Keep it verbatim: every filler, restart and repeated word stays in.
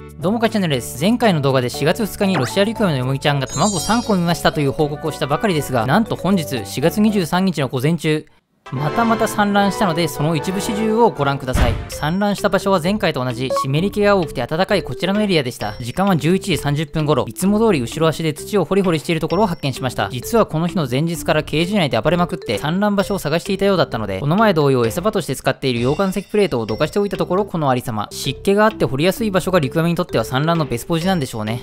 どうもかチャンネルです。前回の動画でしがつふつかにロシア陸軍のよもぎちゃんが卵さんこ産みましたという報告をしたばかりですが、なんと本日しがつにじゅうさんにちの午前中、またまた産卵したので、その一部始終をご覧ください。産卵した場所は前回と同じ湿り気が多くて暖かいこちらのエリアでした。時間はじゅういちじさんじゅっぷん頃、いつも通り後ろ足で土を掘り掘りしているところを発見しました。実はこの日の前日からケージ内で暴れまくって産卵場所を探していたようだったので、この前同様餌場として使っている溶岩石プレートをどかしておいたところ、このありさま。湿気があって掘りやすい場所が陸上にとっては産卵のベスポジなんでしょうね。